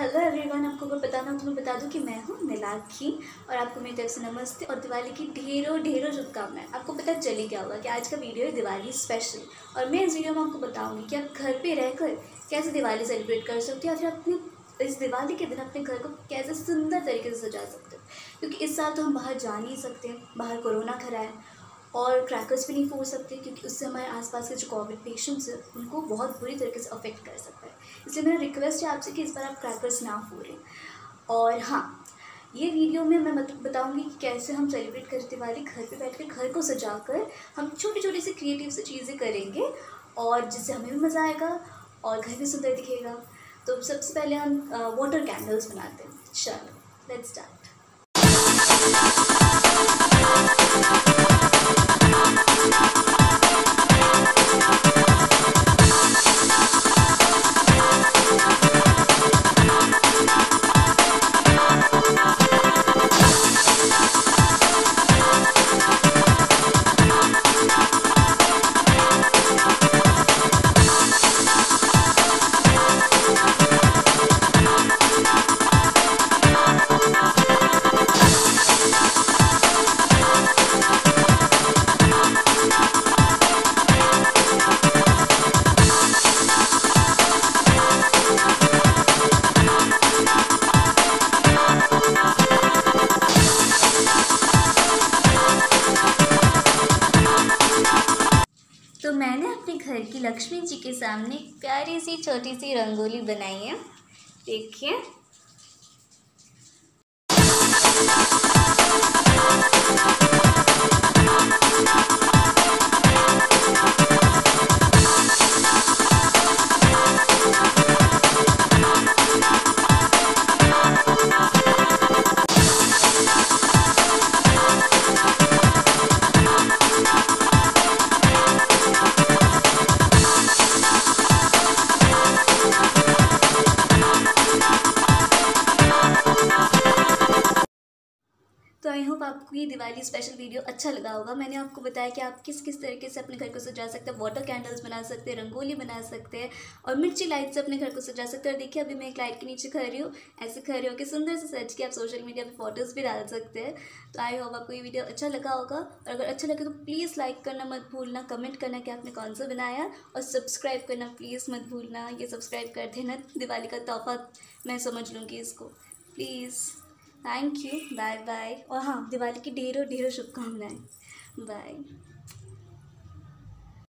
Hello everyone, आपको अगर बताना हो तो मैं बता दूं कि मैं हूं नीलाक्षी और आपको मेरी तरफ से नमस्ते और दिवाली की ढेरों ढेरों शुभकामनाएं। आपको पता चली क्या होगा कि आज का वीडियो है दिवाली स्पेशल और मैं इस वीडियो में आपको बताऊंगी कि आप घर पे रहकर कैसे दिवाली सेलिब्रेट कर सकते हो या फिर अपने इस दिवाली के दिन अपने घर को कैसे सुंदर तरीके से सजा सकते हो। क्योंकि इस साल तो हम बाहर जा नहीं सकते, बाहर कोरोना खड़ा है और क्रैकर्स भी नहीं फोड़ सकते क्योंकि उससे हमारे आसपास के जो कोविड पेशेंट्स हैं उनको बहुत बुरी तरीके से अफेक्ट कर सकता है। इसलिए मेरा रिक्वेस्ट है आपसे कि इस बार आप क्रैकर्स ना फोड़ें। और हाँ, ये वीडियो में मैं बताऊंगी कि कैसे हम सेलिब्रेट करें दिवाली घर पे बैठ कर, घर को सजाकर हम छोटी छोटी सी क्रिएटिव सी चीज़ें करेंगे और जिससे हमें भी मज़ा आएगा और घर भी सुंदर दिखेगा। तो सबसे पहले हम वाटर कैंडल्स बनाते हैं। चलो लेट्स स्टार्ट। तो मैंने अपने घर की लक्ष्मी जी के सामने एक प्यारी सी छोटी सी रंगोली बनाई है, देखिए। तो आई होप आपको ये दिवाली स्पेशल वीडियो अच्छा लगा होगा। मैंने आपको बताया कि आप किस किस तरीके से अपने घर को सजा सकते हैं। वाटर कैंडल्स बना सकते हैं, रंगोली बना सकते हैं और मिर्ची लाइट से अपने घर को सजा सकते हैं। और देखिए अभी मैं एक लाइट के नीचे खड़ी हूँ, ऐसे खड़े होकर सुंदर से सज के आप सोशल मीडिया पर फोटोज़ भी डाल सकते हैं। तो आई होप आपको ये वीडियो अच्छा लगा होगा और अगर अच्छा लगे तो प्लीज़ लाइक करना मत भूलना, कमेंट करना कि आपने कौन सा बनाया और सब्सक्राइब करना प्लीज़ मत भूलना। ये सब्सक्राइब कर देना, दिवाली का तोहफा मैं समझ लूँगी इसको, please. Thank you, bye bye. और हाँ, दिवाली की ढेरों ढेरों शुभकामनाएं। बाय।